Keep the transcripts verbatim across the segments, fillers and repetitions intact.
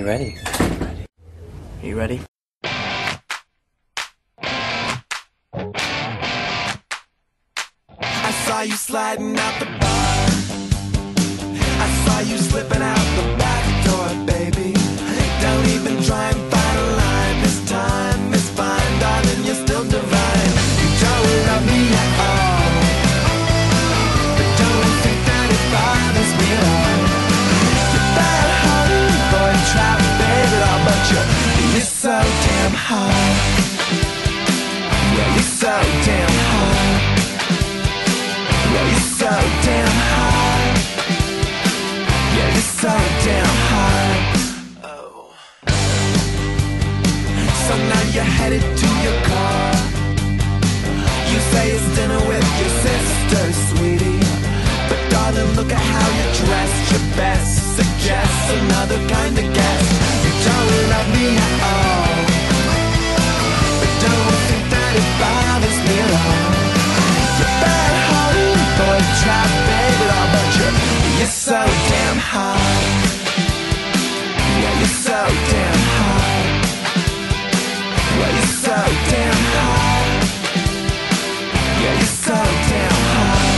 you ready? Are you ready? I saw you sliding out the bar. I saw you slipping out the back door, baby. Don't even try and find a line. This time is fine, darling, you're still divine. You don't love me at all, but don't think that it bothers me at all. You're bad hearted, boy, try to fade it all, but you're, you're so damn hot. Yeah, you're so damn hot. Yeah, you're so damn hot. Yeah, you're so damn hot. Oh. So now you're headed to your car. You say it's dinner with your sister, sweetie. But darling, look at how you're dressed. Your best suggests another kind of guess. You don't love me at all, but don't think that it bothers me at all. You're bad-hearted, boy, try to fade it all, but you're, you're so damn hot. Yeah, you're so damn hot. Yeah, you're so damn hot. Yeah, you're so damn hot.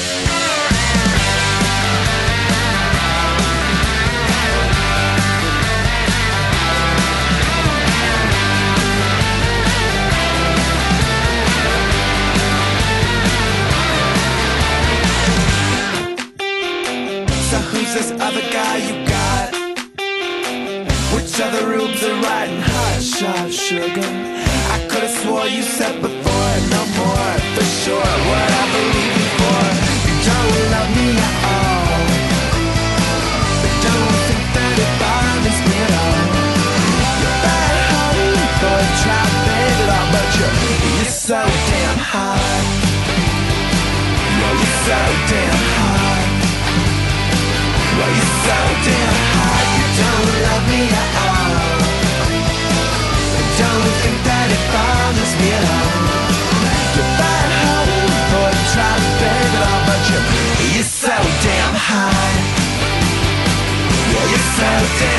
So who's this other guy you got? Which other rubes are riding hot shot, sugar? I could've swore you said before, no more, for sure. What I believe you for? You don't love me at all, but don't think that it bothers me at all. You're bad-hearted, boy, try to fade it all, but you're, you're so damn hot. Yeah, you're so damn hot. Well, you're so damn hot. You don't love me at all, but don't think that it bothers me at all. You're bad-hearted, boy, try to fade it all, but you're, you're so damn hot. Yeah, you're so damn